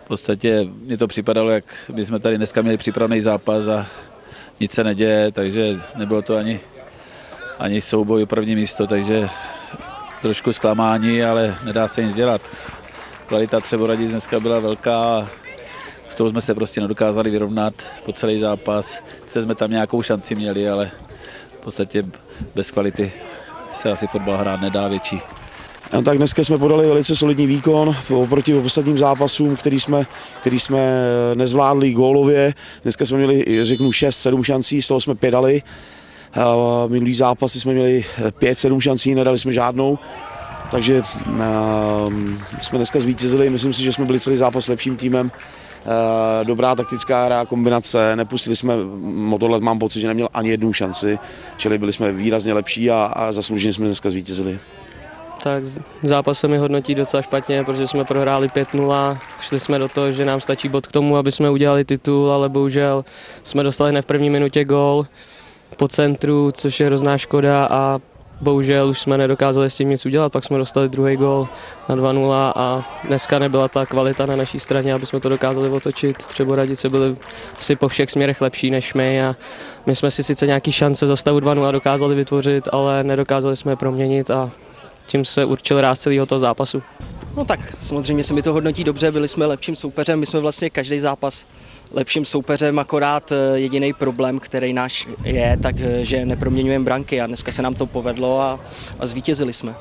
podstatě mi to připadalo, jak my jsme tady dneska měli připravený zápas a nic se neděje, takže nebylo to ani souboj o první místo, takže trošku zklamání, ale nedá se nic dělat. Kvalita Třebořadic dneska byla velká a s tou jsme se prostě nedokázali vyrovnat po celý zápas. Sice jsme tam nějakou šanci měli, ale v podstatě bez kvality se asi fotbal hrát nedá větší. Tak dneska jsme podali velice solidní výkon oproti ostatním zápasům, který jsme nezvládli gólově. Dneska jsme měli, řeknu, 6-7 šancí, z toho jsme 5 dali. Minulý zápasy jsme měli 5-7 šancí, nedali jsme žádnou. Takže jsme dneska zvítězili, myslím si, že jsme byli celý zápas lepším týmem. Dobrá taktická hra, kombinace, nepustili jsme, Motorlet mám pocit, že neměl ani jednu šanci, čili byli jsme výrazně lepší a zaslouženě jsme dneska zvítězili. Tak zápas se mi hodnotí docela špatně, protože jsme prohráli 5-0, šli jsme do toho, že nám stačí bod k tomu, aby jsme udělali titul, ale bohužel jsme dostali hned v první minutě gól po centru, což je hrozná škoda a bohužel už jsme nedokázali s tím nic udělat, pak jsme dostali druhý gól na 2-0 a dneska nebyla ta kvalita na naší straně, aby jsme to dokázali otočit. Třebořadice byly asi po všech směrech lepší než my a my jsme si sice nějaký šance za stavu 2-0 dokázali vytvořit, ale nedokázali jsme je proměnit a tím se určil ráz celého toho zápasu. No tak, samozřejmě se mi to hodnotí dobře, byli jsme lepším soupeřem, my jsme vlastně každý zápas lepším soupeřem, akorát jediný problém, který náš je, takže neproměňujeme branky a dneska se nám to povedlo a zvítězili jsme.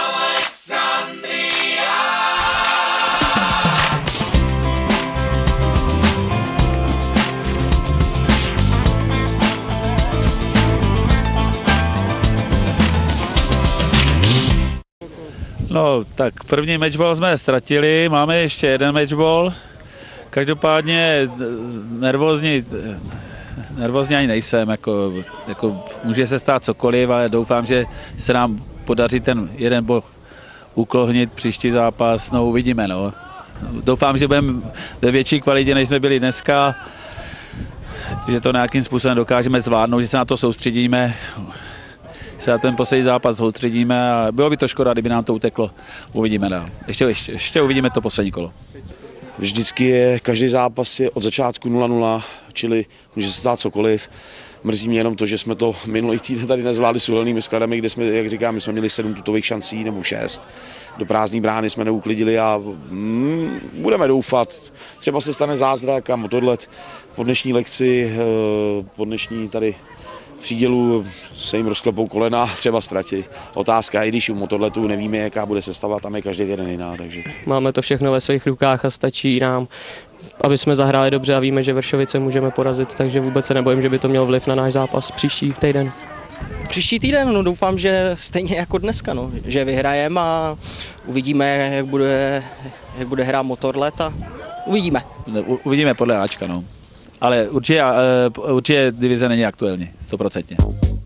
No, tak první matchball jsme ztratili, máme ještě jeden matchball. Každopádně nervózní ani nejsem, jako může se stát cokoliv, ale doufám, že se nám podaří ten jeden bod uklohnit příští zápas, no uvidíme. No. Doufám, že budeme ve větší kvalitě, než jsme byli dneska, že to nějakým způsobem dokážeme zvládnout, že se na to soustředíme. Se na ten poslední zápas soustředíme a bylo by to škoda, kdyby nám to uteklo. Uvidíme dál. Ještě uvidíme to poslední kolo. Vždycky je, každý zápas je od začátku 0-0, čili může se stát cokoliv. Mrzí mě jenom to, že jsme to minulý týden tady nezvládli s uhelnými skladami, kde jsme, jak říkám, my jsme měli 7 tutových šancí nebo 6. Do prázdné brány jsme neuklidili a budeme doufat. Třeba se stane zázrak a Motorlet po dnešní lekci, po dnešní tady přídělu se jim rozklepou kolena, třeba ztratí. Otázka, i když u Motorletu nevíme, jaká bude sestava, tam je každý jeden jiná. Takže. Máme to všechno ve svých rukách a stačí nám, aby jsme zahráli dobře a víme, že Vršovice můžeme porazit, takže vůbec se nebojím, že by to mělo vliv na náš zápas příští týden. Příští týden, no doufám, že stejně jako dneska, no, že vyhrajeme a uvidíme, jak bude hrát Motorlet a uvidíme. Uvidíme podle Ačka, no. Ale určitě divize není aktuální, 100%.